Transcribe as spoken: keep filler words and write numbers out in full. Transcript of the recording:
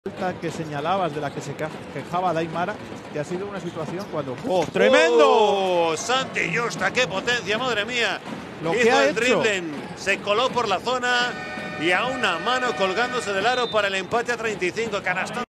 Que señalabas, de la que se quejaba Daimara, que ha sido una situación cuando... ¡Oh, tremendo! ¡Oh, Santi Justa, qué potencia, madre mía! Lo Hizo que ha el hecho. dribbling, se coló por la zona y a una mano colgándose del aro para el empate a treinta y cinco. Canastón.